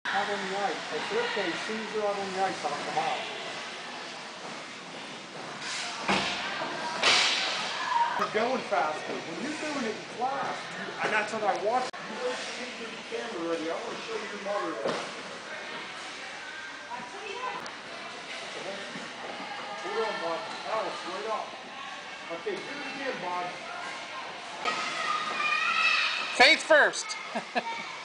Out on the ice. I said, okay, as soon as you're out on the ice, I'll come out. You're going faster. When you're doing it in class, and that's what I watch. You wait till you get the camera ready. I want to show you your mother there. Hold on, Bob. Alice, right up. Okay, do it again, Bob. Faith first.